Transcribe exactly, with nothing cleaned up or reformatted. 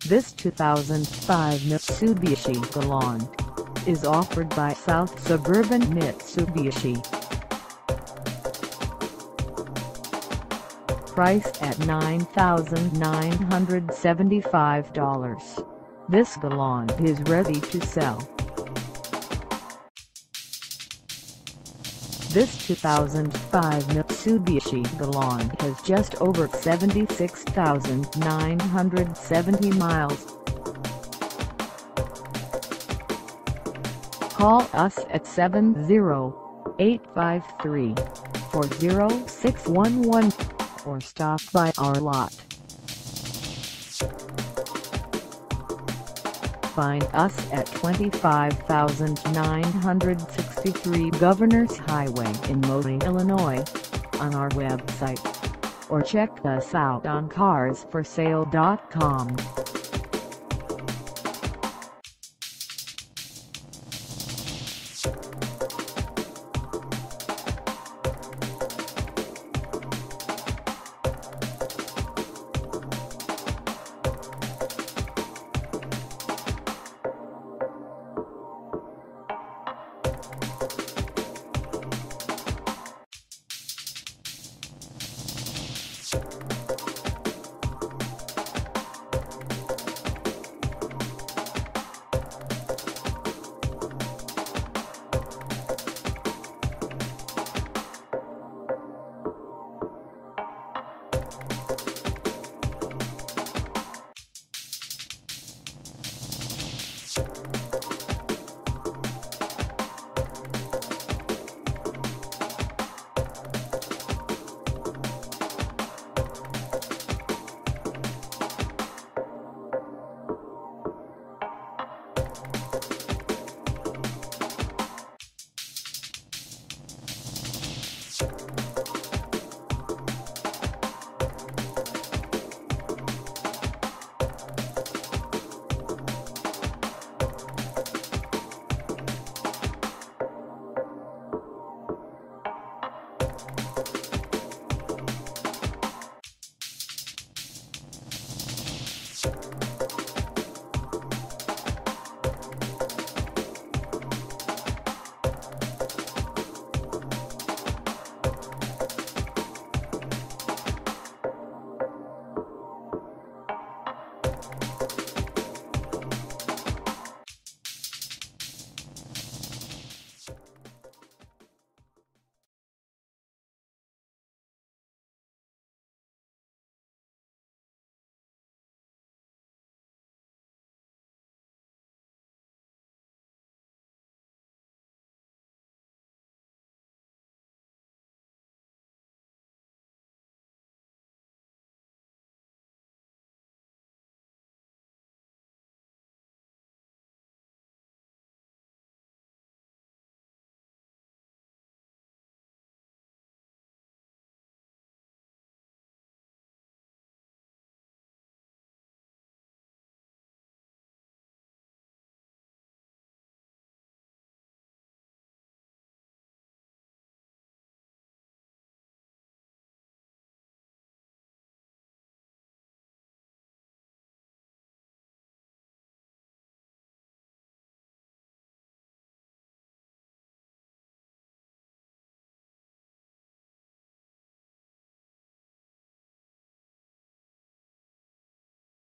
This two thousand five Mitsubishi Galant is offered by South Suburban Mitsubishi. Priced at nine thousand nine hundred seventy-five dollars, this Galant is ready to sell. This two thousand five Mitsubishi Galant has just over seventy-six thousand nine hundred seventy miles. Call us at seven zero eight five three, four zero six one one or stop by our lot. Find us at twenty-five thousand nine hundred sixty-three Governors Highway in Moline, Illinois, on our website, or check us out on cars for sale dot com.